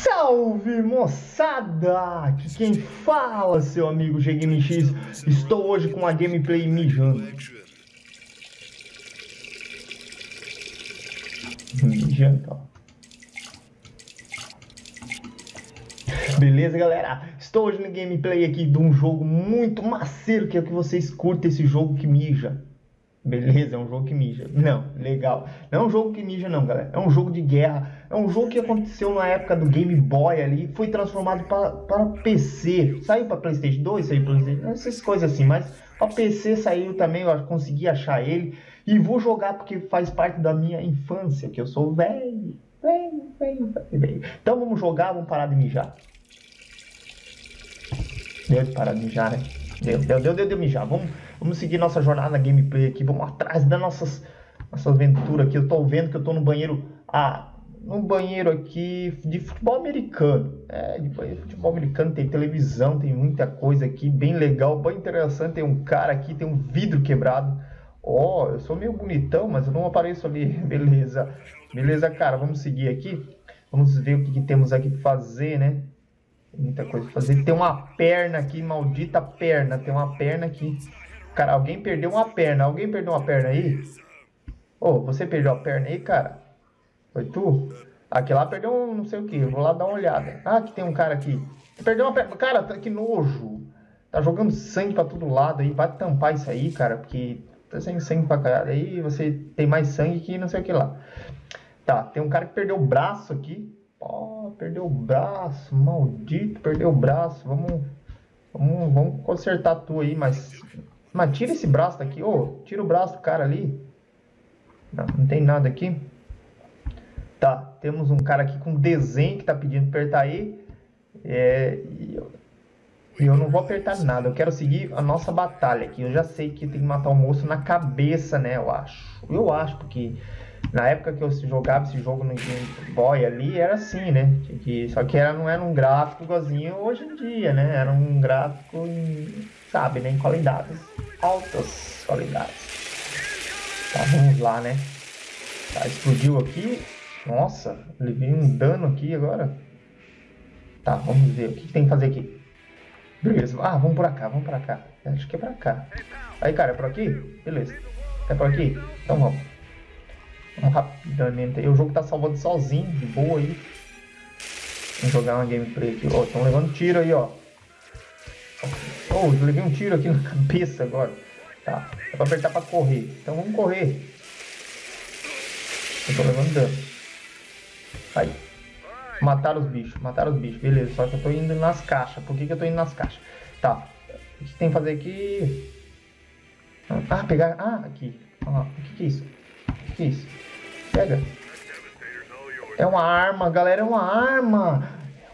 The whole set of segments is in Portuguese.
Salve, moçada! Aqui quem fala, seu amigo GameX. Estou hoje com a gameplay mijando. Mijando, ó. Beleza, galera? Estou hoje no gameplay aqui de um jogo muito maceiro, que é o que vocês curtem, esse jogo que mija. Beleza, é um jogo que mija. Não, legal. Não é um jogo que mija não, galera. É um jogo de guerra. É um jogo que aconteceu na época do Game Boy ali. Foi transformado para PC. Saiu para PlayStation 2, saiu para PlayStation... Essas coisas assim. Mas para PC saiu também. Eu consegui achar ele. E vou jogar porque faz parte da minha infância. Que eu sou velho. Então vamos jogar, vamos parar de mijar. Deu de parar de mijar, né? Deu de mijar. Vamos seguir nossa jornada na gameplay aqui. Vamos atrás da nossa aventura aqui. Eu tô vendo que eu tô no banheiro. Num banheiro aqui de futebol americano. De banheiro de futebol americano. Tem televisão, tem muita coisa aqui. Bem legal, bem interessante. Tem um cara aqui, tem um vidro quebrado. Ó, eu sou meio bonitão, mas eu não apareço ali. Beleza. Beleza, cara. Vamos seguir aqui. Vamos ver o que temos aqui pra fazer, né? Muita coisa pra fazer. Tem uma perna aqui, maldita perna. Tem uma perna aqui. Cara, alguém perdeu uma perna. Alguém perdeu uma perna aí? Ô, você perdeu a perna aí, cara? Foi tu? Aqui lá perdeu um não sei o que. Vou lá dar uma olhada. Ah, aqui tem um cara aqui. Perdeu uma perna. Cara, que nojo. Tá jogando sangue pra todo lado aí. Vai tampar isso aí, cara. Porque tá sem sangue pra caralho. Aí você tem mais sangue que não sei o que lá. Tá, tem um cara que perdeu o braço aqui. Ó, perdeu o braço. Maldito, perdeu o braço. Vamos consertar tu aí, mas tira esse braço daqui. Ô, tira o braço do cara ali. Não tem nada aqui. Tá, temos um cara aqui com desenho que tá pedindo pra apertar aí. E eu não vou apertar nada. Eu quero seguir a nossa batalha aqui. Eu já sei que tem que matar o moço na cabeça, né? Eu acho, porque na época que eu jogava esse jogo no Game Boy ali, era assim, né? Só que não era um gráfico igualzinho hoje em dia, né? Era um gráfico sabe, né? Em qualidades. Altas qualidades. Tá, vamos lá, né? Tá, explodiu aqui. Nossa, levei um dano aqui agora. Tá, vamos ver. O que tem que fazer aqui? Beleza. Vamos por cá, vamos pra cá. Acho que é pra cá. Aí, cara, é por aqui? Beleza. É por aqui? Então vamos. Vamos rapidamente. O jogo tá salvando sozinho, de boa aí. Vamos jogar uma gameplay aqui. Ó, estão levando tiro aí, ó. Oh, eu levei um tiro aqui na cabeça agora. Tá, é pra apertar pra correr. Então vamos correr. Eu tô levando dano. Aí. Mataram os bichos, beleza. Só que eu tô indo nas caixas. Por que eu tô indo nas caixas? Tá. O que tem que fazer aqui? Pegar. Aqui. O que é isso? O que é isso? Pega. É uma arma, galera. É uma arma.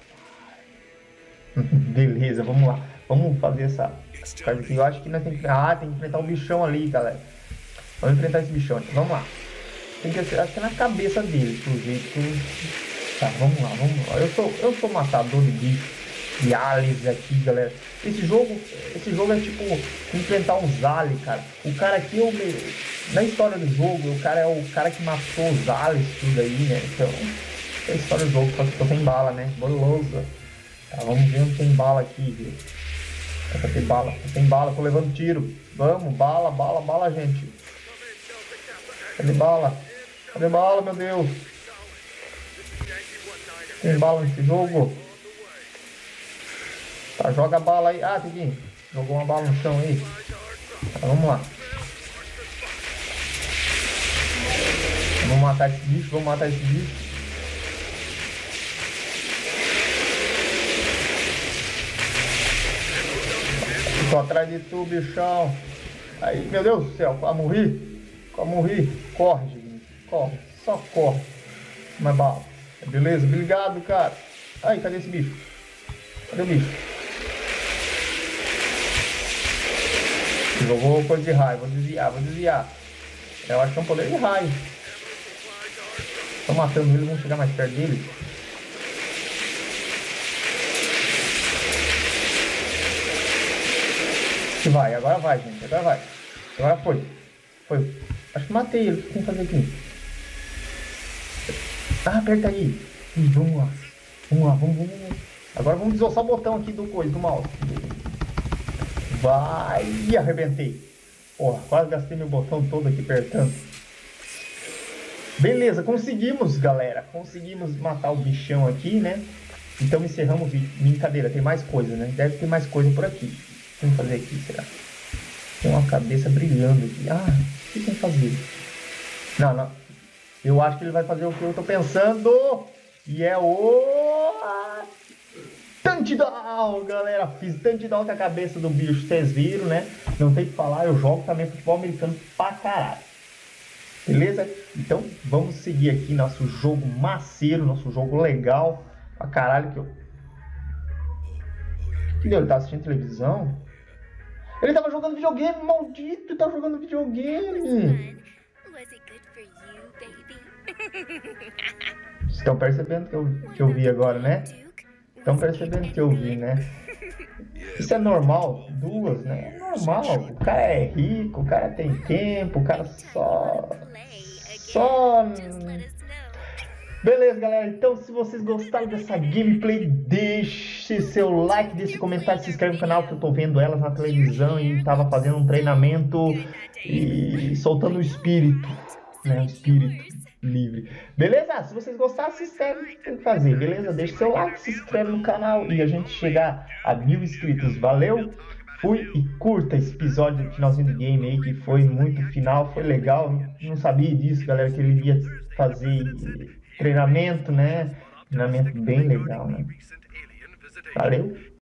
Beleza, vamos lá. Vamos fazer essa parte aqui. Eu acho que nós tem que enfrentar o bichão ali, galera. Vamos enfrentar esse bichão. Vamos lá. Tem que ser, acho que é na cabeça dele, pro jeito. Tá, vamos lá. Eu sou matador de bicho, de aliens aqui, galera. Esse jogo é tipo enfrentar uns aliens, cara. O cara aqui, na história do jogo, o cara é o cara que matou os aliens, tudo aí, né? Então, é a história do jogo, só que tô sem bala, né? Beleza. Tá, vamos ver onde tem bala aqui, viu? É pra ter bala. Tem bala, tô levando tiro. Vamos, bala, gente. Cadê bala? Cadê bala, meu Deus? Tem bala nesse jogo? Tá, joga a bala aí. Tem que... Jogou uma bala no chão aí. Tá, vamos lá. Vamos matar esse bicho, Tô atrás de tu, bichão. Aí, meu Deus do céu, quase morri. Corre, gente. Corre, só corre. Mais bala. Beleza, obrigado, cara. Aí, cadê esse bicho? Cadê o bicho? Jogou coisa de raio, vou desviar. Eu acho que é um poder de raio. Tô matando ele, vamos chegar mais perto dele. Agora vai, gente. Agora foi. Acho que matei ele. O que tem que fazer aqui? Aperta aí. Vamos lá. Vamos lá, vamos. Agora vamos desossar o botão aqui do coisa, do mouse. Vai, arrebentei. Porra, quase gastei meu botão todo aqui apertando. Beleza, conseguimos, galera. Conseguimos matar o bichão aqui, né? Então encerramos o vídeo. Brincadeira, tem mais coisa, né? Deve ter mais coisa por aqui. Vamos fazer aqui, será? Tem uma cabeça brilhando aqui. Ah, o que tem que fazer? Não. Eu acho que ele vai fazer o que eu tô pensando. E é o... touchdown, galera. Fiz touchdown com a cabeça do bicho. Vocês viram, né? Não tem que falar. Eu jogo também futebol americano pra caralho. Beleza? Então, vamos seguir aqui nosso jogo maceiro. Nosso jogo legal. Pra caralho que eu... Que deu? Ele tá assistindo televisão? Ele tava jogando videogame, maldito! Tava jogando videogame! Estão percebendo que eu vi agora, né? Estão percebendo que eu vi, né? Isso é normal? Duas, né? É normal. O cara é rico, o cara tem tempo, o cara só... Beleza, galera. Então, se vocês gostaram dessa gameplay, deixe seu like, deixe comentário, se inscreve no canal, que eu tô vendo elas na televisão e tava fazendo um treinamento e soltando o espírito, né? O espírito livre. Beleza? Se vocês gostaram, se inscreve, tem que fazer, beleza? Deixe seu like, se inscreve no canal e a gente chegar a 1000 inscritos. Valeu? Fui e curta esse episódio do finalzinho do game aí, que foi muito final, foi legal. Não sabia disso, galera, que ele ia fazer treinamento, né? Treinamento bem legal, né? Valeu!